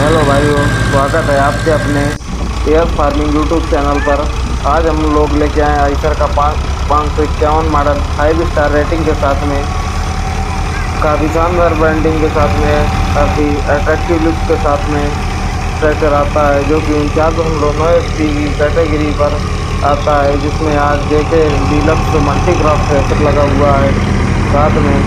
Hello भाइयों, स्वागत है आपके अपने एयर फार्मिंग यूट्यूब चैनल पर। आज हम लोग लेके आए आइसर का 551 मॉडल 5 स्टार रेटिंग के साथ में, काफ़ी शानदार ब्रांडिंग के साथ में, काफ़ी अट्रैक्टिव लुक के साथ में ट्रैक्टर आता है, जो कि 49.9 HP की कैटेगरी पर आता है, जिसमें आज जेके डीलक्स मल्टीक्रॉप थ्रेशर लगा हुआ है। साथ में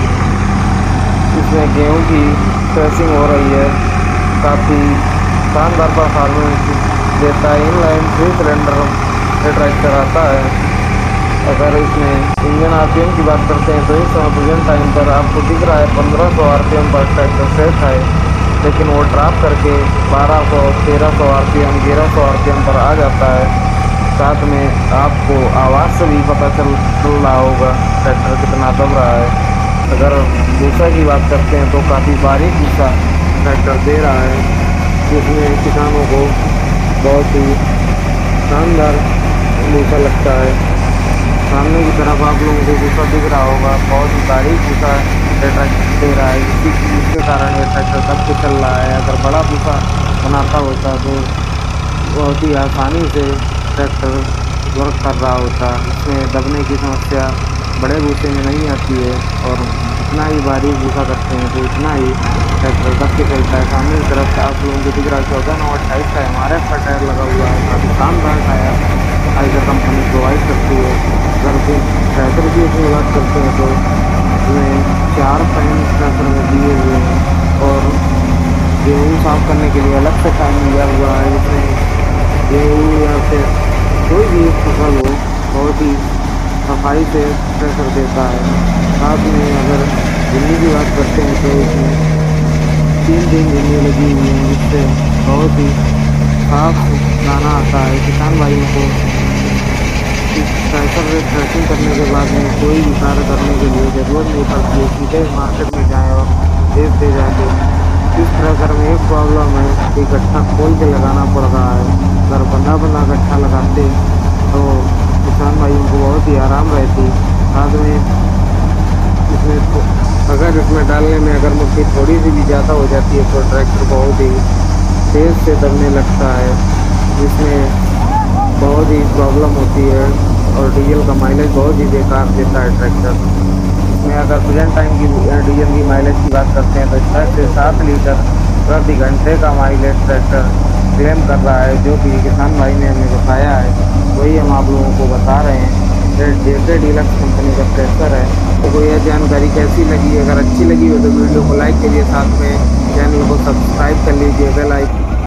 इसमें गेहूं की थ्रेशिंग हो रही है। काफ़ी शानदार परफॉर्मेंस देता है। इनलाइन 3 सिलेंडर ट्रैक्टर आता है। अगर इसमें इंजन आरपीएम की बात करते हैं तो इस समय प्रेजेंट टाइम पर आपको दिख रहा है 1500 आरपीएम पर ट्रैक्टर सेट है, लेकिन वो ड्रॉप करके 1200, 1300 आरपीएम, 1100 आरपीएम पर आ जाता है। साथ में आपको आवाज़ से भी पता चल रहा होगा ट्रैक्टर कितना दब रहा है। अगर भूसा की बात करते हैं तो काफ़ी बारीक भूसा ट्रैक्टर दे रहा है, जिसमें किसानों को बहुत ही शानदार भूसा लगता है। सामने की तरफ आप लोगों को भूसा दिख रहा होगा, बहुत ही बारीक भूसा ट्रैक्टर दे रहा है, जिसके कारण ये ट्रैक्टर दब के चल रहा है। अगर बड़ा भूसा बनाता होता तो बहुत ही आसानी से ट्रैक्टर वर्क कर रहा होता। इसमें दबने की समस्या बड़े भूसे में नहीं आती है, और जितना ही बारीक भूसा करते हैं तो उतना ही ट्रैक्टर दब के चलता है। सामने की तरफ आप लोगों को दिख रहा है 14/9/28 का MRF का टायर लगा हुआ है। काफ़ी शानदार टायर आइसर कंपनी प्रोवाइड करती है। अगर फिर ट्रैक्टर की अपनी बात करते हैं तो इसमें 4 फैन ट्रैक्टर में दिए हुए हैं, और गेहूँ साफ करने के लिए अलग से फैन दिया हुआ है, जिसमें गेहूँ या फिर कोई भी फसल हो बहुत ही सफाई से ट्रैक्टर देता है। साथ में अगर गिन्नी की बात करते हैं तो इसमें 3 गिन्नी लगी हुई हैं, जिससे बहुत ही साफ दाना आता है। किसान भाइयों को इस ट्रैक्टर से थ्रेशिंग करने के बाद में कोई भी कार्य करने के लिए ज़रूरत नहीं पड़ती है, सीधे मार्केट में जाएँ और बेच दे जाके। इस ट्रैक्टर में एक प्रॉब्लम है कि गट्ठा खोल के लगाना पड़ रहा है। अगर बंधा गट्ठा लगाते तो किसान भाइयों को बहुत ही आराम रहती। साथ में अगर इसमें डालने में अगर मिट्टी थोड़ी सी भी ज़्यादा हो जाती है तो ट्रैक्टर बहुत ही तेज़ से दबने लगता है, जिसमें बहुत ही प्रॉब्लम होती है, और डीजल का माइलेज बहुत ही बेकार देता है ट्रैक्टर। इसमें अगर प्रेजेंट टाइम की डीजल की माइलेज की बात करते हैं तो 6 से 7 लीटर प्रति घंटे का माइलेज ट्रैक्टर क्लेम कर रहा है, जो कि किसान भाई ने हमें बताया है, वही हम आप लोगों को बता रहे हैं। जेके डीलक्स कंपनी का ट्रैक्टर है। तो कोई यह जानकारी कैसी लगी? अगर अच्छी लगी हो तो वीडियो को लाइक करिए, साथ में चैनल को सब्सक्राइब कर लीजिए, बेल आइकन